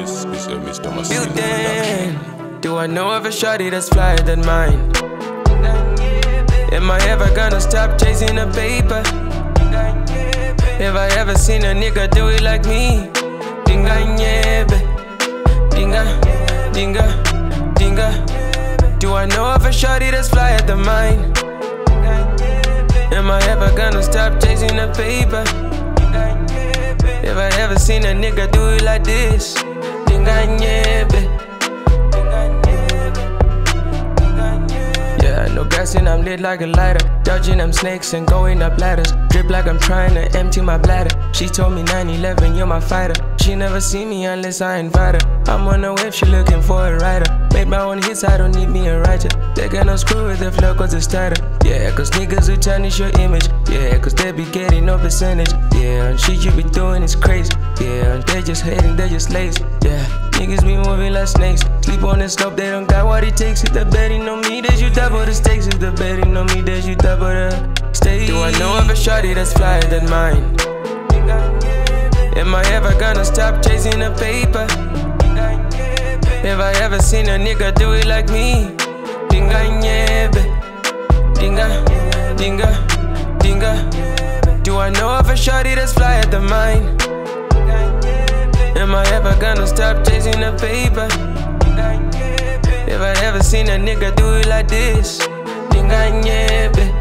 This is Mr. Masinh. Do I know of a shawty that's flyer than mine? Am I ever gonna stop chasing the paper? Have I ever seen a nigga do it like me? NDINGANYEPE, dinga, dinga, dinga. Do I know of a shawty that's flyer than mine? Am I ever gonna stop chasing the paper? Have I ever seen a nigga do it like this? NDINGANYEPE. Yeah, no gassing, I'm lit like a lighter. Dodging them snakes and going up ladders. Drip like I'm trying to empty my bladder. She told me 9/11, you're my fighter. She never see me unless I invite her. I'm on the wave, she looking for a rider. Made my own hits, I don't need me a writer. They got no screw with the flow cause it's tighter. Yeah, cause niggas who tarnish your image. Yeah, cause they be getting no percentage. Yeah, and shit you be doing is crazy. Yeah, and they just hating, they just lazy. Yeah, niggas be moving like snakes. Sleep on the slope, they don't got what it takes. If the betting on me, that you double the stakes. If the betting on me, that you double the stakes. Do I know of a shawty that's flyer than mine? Am I ever gonna stop chasing the paper? Have I ever seen a nigga do it like me? NDINGANYEPE, dinga, dinga, dinga. Do I know of a shawty that's flyer than mine? Am I ever gonna stop chasing the paper? Have I ever seen a nigga do it like this? NDINGANYEPE.